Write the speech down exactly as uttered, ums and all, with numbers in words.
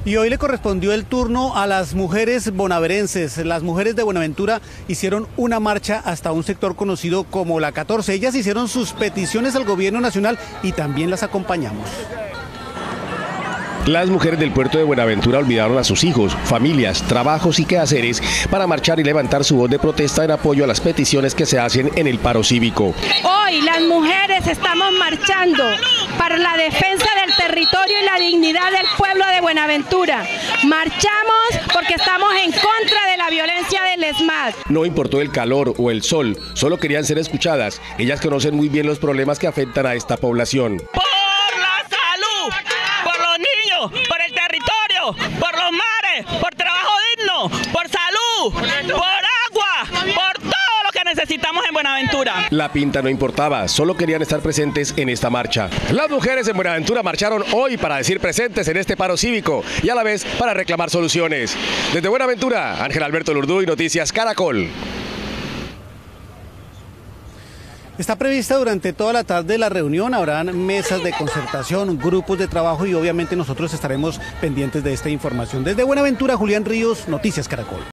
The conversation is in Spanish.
Y hoy le correspondió el turno a las mujeres bonaverenses. Las mujeres de Buenaventura hicieron una marcha hasta un sector conocido como la catorce. Ellas hicieron sus peticiones al gobierno nacional y también las acompañamos. Las mujeres del puerto de Buenaventura olvidaron a sus hijos, familias, trabajos y quehaceres para marchar y levantar su voz de protesta en apoyo a las peticiones que se hacen en el paro cívico. Hoy las mujeres estamos marchando para la defensa del territorio y la dignidad del pueblo de Buenaventura. Marchamos porque estamos en contra de la violencia del ESMAD. No importó el calor o el sol, solo querían ser escuchadas. Ellas conocen muy bien los problemas que afectan a esta población. Por el territorio, por los mares, por trabajo digno, por salud, por agua, por todo lo que necesitamos en Buenaventura. La pinta no importaba, solo querían estar presentes en esta marcha. Las mujeres en Buenaventura marcharon hoy para decir presentes en este paro cívico y a la vez para reclamar soluciones. Desde Buenaventura, Ángel Alberto Lurduy, Noticias Caracol. Está prevista durante toda la tarde la reunión, habrán mesas de concertación, grupos de trabajo y obviamente nosotros estaremos pendientes de esta información. Desde Buenaventura, Julián Ríos, Noticias Caracol.